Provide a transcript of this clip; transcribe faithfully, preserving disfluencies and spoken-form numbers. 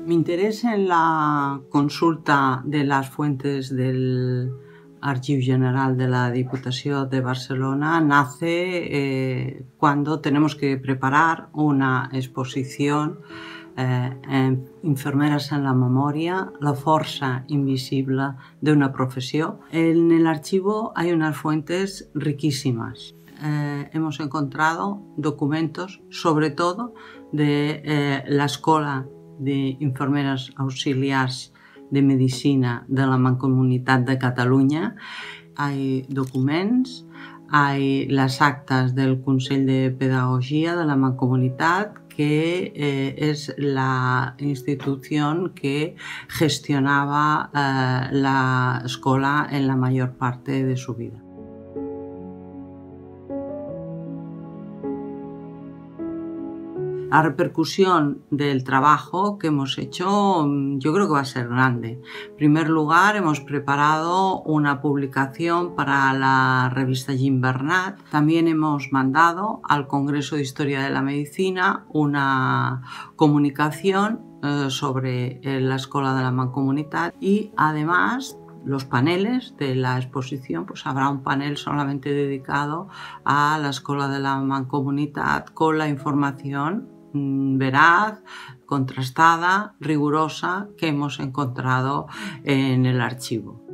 Mi interés en la consulta de las fuentes del Archivo General de la Diputación de Barcelona nace eh, cuando tenemos que preparar una exposición eh, en Infermeras en la Memoria, la força invisible de una profesión. En el archivo hay unas fuentes riquísimas. Eh, hemos encontrado documentos, sobre todo de eh, la Escola de Infermeres Auxiliars de Medicina de la Mancomunitat de Catalunya. Hay documents, hay las actas del Consell de Pedagogia de la Mancomunitat, que eh, es la institución que gestionaba eh, la escuela en la mayor parte de su vida. La repercusión del trabajo que hemos hecho yo creo que va a ser grande. En primer lugar, hemos preparado una publicación para la revista Gimbernat. También hemos mandado al Congreso de Historia de la Medicina una comunicación eh, sobre la Escuela de la Mancomunitat y además los paneles de la exposición, pues habrá un panel solamente dedicado a la Escuela de la Mancomunitat con la información veraz, contrastada, rigurosa que hemos encontrado en el archivo.